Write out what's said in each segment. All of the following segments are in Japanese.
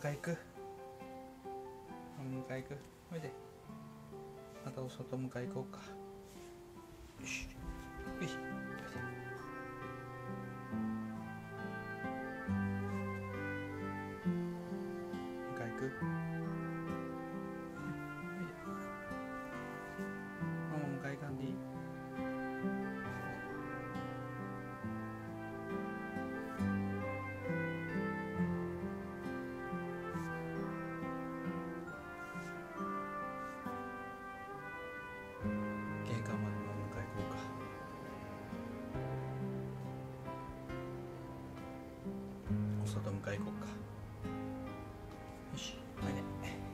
迎え行く。迎え行く。おいで。またお外迎え行こうか。よし。よし。迎え行く。ママ迎え行かんでいい？玄関までも迎え行こうか。お外迎え行こうか。よし、おいで。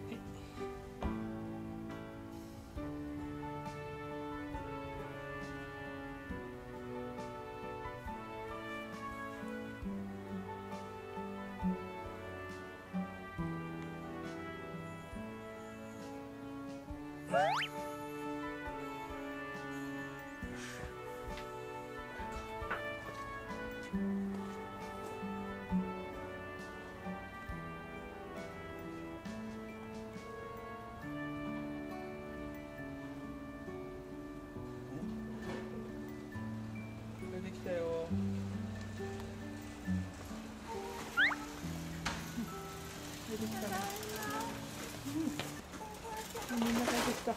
できたよ。出てきたね。みんな帰ってきた。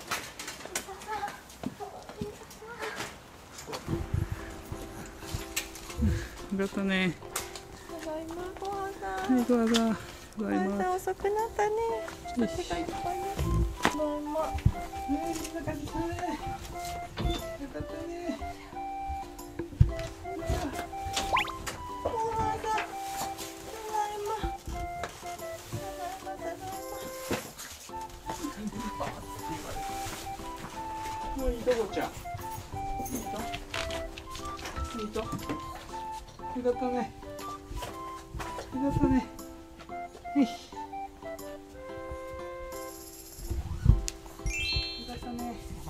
よかったね。 ただいま、ごはんさん。 はい、ごはんさん。 ごはんさん遅くなったね。ちょっと手がいっぱいね。ただいま。 みんな帰ってきたね。よかったね。 ごはんさん。ただいま。ただいま、ただいま。 もういいとこちゃん。いいと。いいと。よかったね。よかったね。よし。よかったね。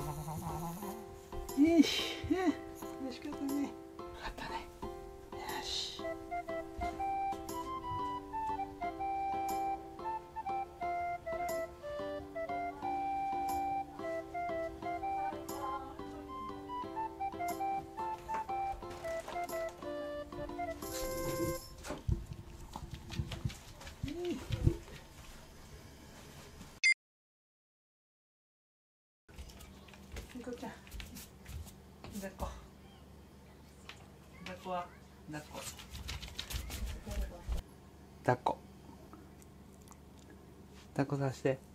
よし。嬉しかったね。よかったね。よし。ニコちゃん、抱っこ。抱っこは抱っこ。抱っこ。抱っこさせて。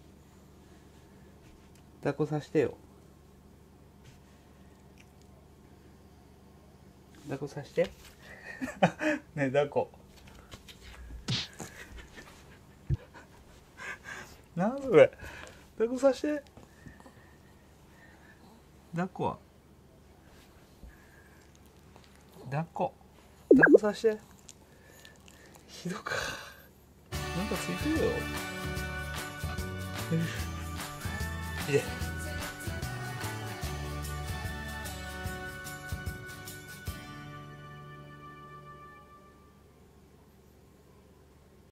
抱っこさせてよ。抱っこさせて。ねえ、抱っこ。なんそれ。抱っこさせて。抱っこは。抱っこ。抱っこさせて。ひどか。なんかついてるよ。いで。